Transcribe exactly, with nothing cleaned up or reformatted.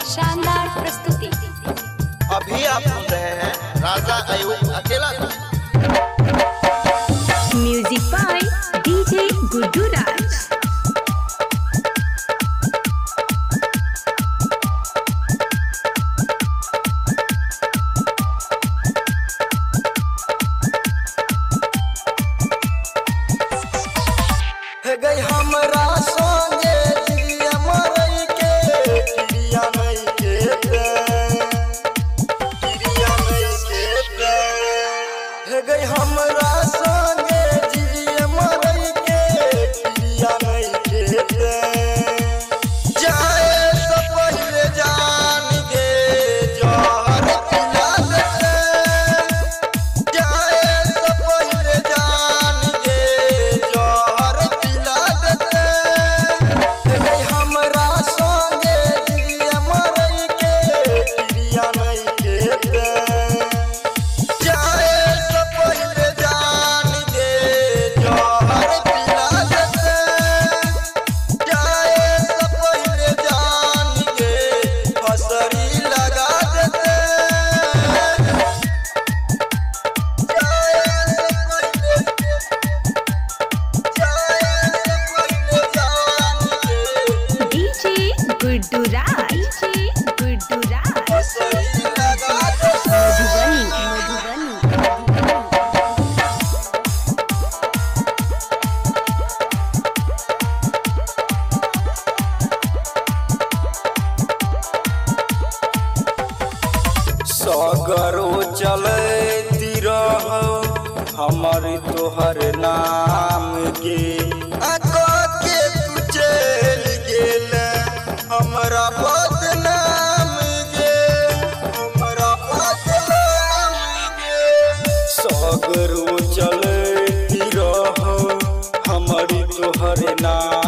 शानदार प्रस्तुति। अभी आप सुन रहे हैं Raja Ayub Akela. Music by DJ Guddu Raj. गई हमरा संगे जिया मरई के क्रिया नहीं के क्रिया नहीं के हे गई हमरा संगे जिया मरई के क्रिया नहीं के जाए तो पहले जान गे जहर पिला दे जाए तो पहले जान गे जहर हमरा संगे जिया मरई के क्रिया नहीं के जाए तो पहले जान गे जहर पिला दे जाए तो पहले जान गे फसरी लगा दे जाए तो पहले जाए तो पहले जान गे डीजे गुड्डू राज। डीजे गुड्डू राज। फसरी लगा दे मधुबनी मधुबनी सगरो चलती रहो हमर तोहर नाम गे आको के तू चल गेल हमरा बदनाम गे हमरा बदनाम गे सगरो चलती रहो हमर तोहर नाम